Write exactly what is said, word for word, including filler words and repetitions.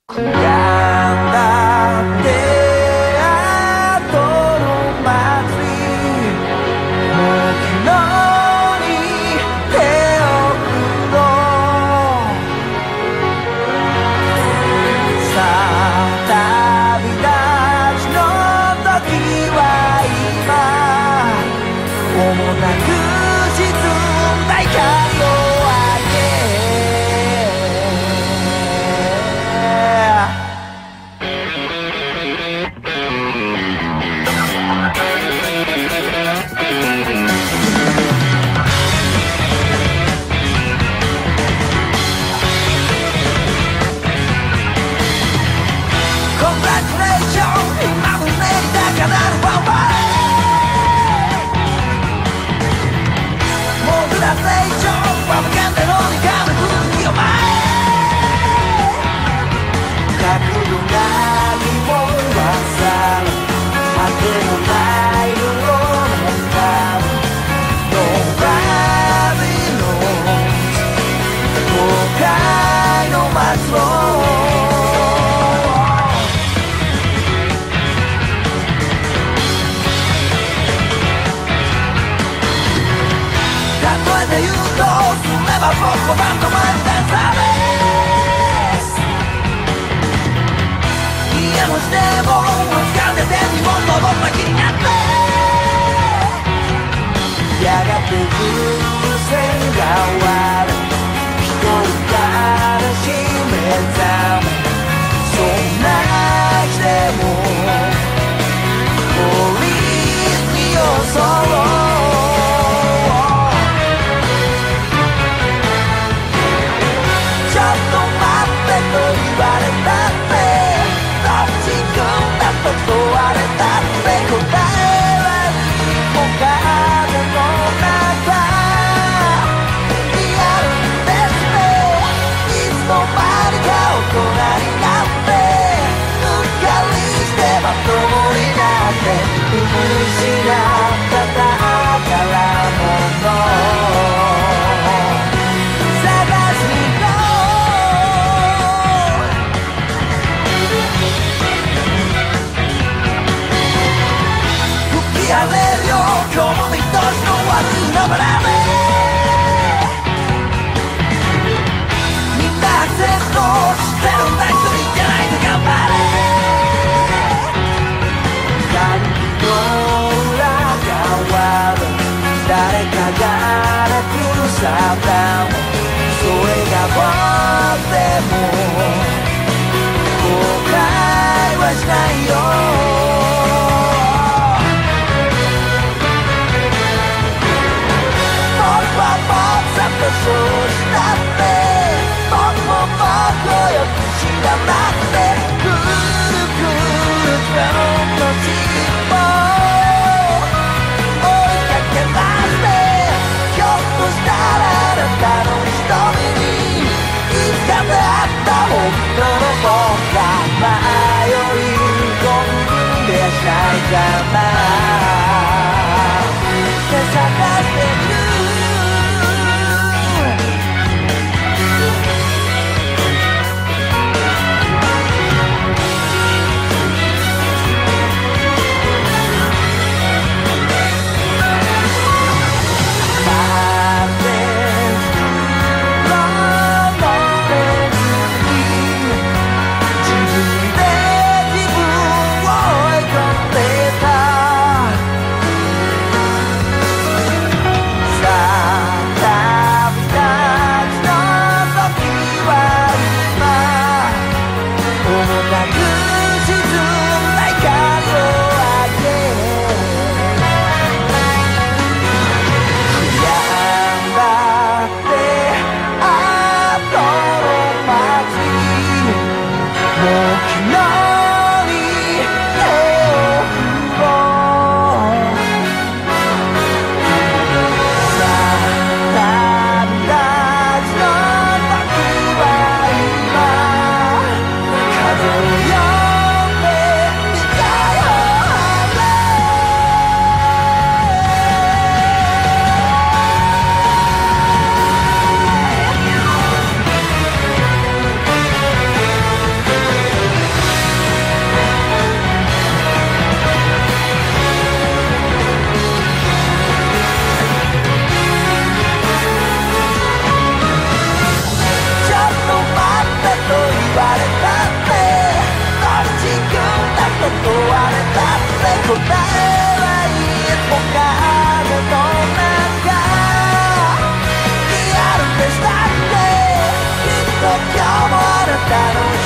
悔やんだって後の祭り、もう昨日に手を振ろう。さあ旅立ちの時は今、重なく沈んだ光を僕はバンドマンダンサーです。家の視点を掴んで天にも昇った気になって、やがて風船が割れ、一人からしめ覚め、そんな日でも氷によそう。と言われたってどっち君だと問われたって答えはもう風の中にあるんですね。いつの間にか大人になってうっかりしてまともになって見失った宝物やれるよ今日も見通しの悪いのばらめ、みんなアクセストしてるんだ一人じゃないと頑張れ。何の裏側で誰かがレピューサーだもそれが僕でも後悔はしないよ。そうしたって僕も僕をよく知らなくてくるくる自分の尻尾追いかけ出してひょっとしたらあなたの瞳にいつか出会った本当の僕が迷い込んでやしないかなって探してみる。 言われたってどっち行くんだと問われたって答えはいつも影の中リアルでしたってきっと今日もあなたの